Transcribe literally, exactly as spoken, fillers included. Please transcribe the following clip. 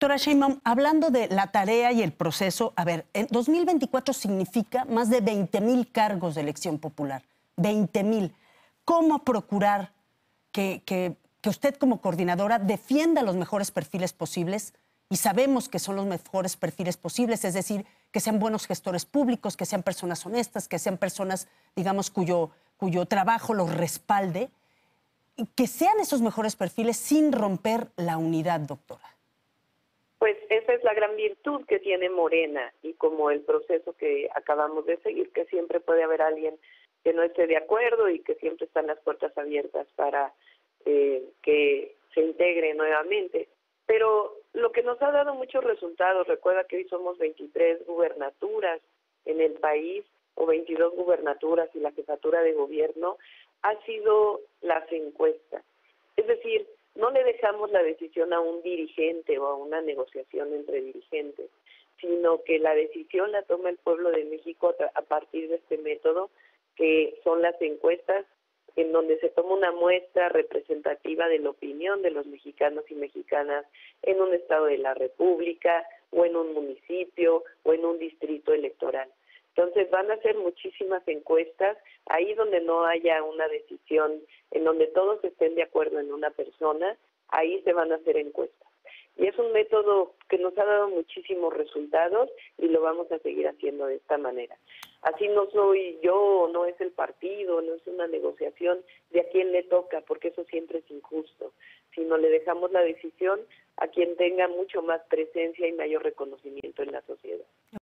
Doctora Sheinbaum, hablando de la tarea y el proceso, a ver, en dos mil veinticuatro significa más de veinte mil cargos de elección popular. veinte mil. ¿Cómo procurar que, que, que usted como coordinadora defienda los mejores perfiles posibles? Y sabemos que son los mejores perfiles posibles, es decir, que sean buenos gestores públicos, que sean personas honestas, que sean personas, digamos, cuyo, cuyo trabajo los respalde, y que sean esos mejores perfiles sin romper la unidad, doctora. Pues esa es la gran virtud que tiene Morena y como el proceso que acabamos de seguir, que siempre puede haber alguien que no esté de acuerdo y que siempre están las puertas abiertas para eh, que se integre nuevamente. Pero lo que nos ha dado muchos resultados, recuerda que hoy somos veintitrés gubernaturas en el país, o veintidós gubernaturas y la jefatura de gobierno, ha sido las encuestas. Es decir, no le dejamos la decisión a un dirigente o a una negociación entre dirigentes, sino que la decisión la toma el pueblo de México a partir de este método, que son las encuestas, en donde se toma una muestra representativa de la opinión de los mexicanos y mexicanas en un estado de la República, o en un municipio, o en un distrito electoral. Entonces van a ser muchísimas encuestas, ahí donde no haya una decisión, en donde todos estén de acuerdo en una persona, ahí se van a hacer encuestas. Y es un método que nos ha dado muchísimos resultados y lo vamos a seguir haciendo de esta manera. Así no soy yo, no es el partido, no es una negociación de a quién le toca, porque eso siempre es injusto, sino le dejamos la decisión a quien tenga mucho más presencia y mayor reconocimiento en la sociedad.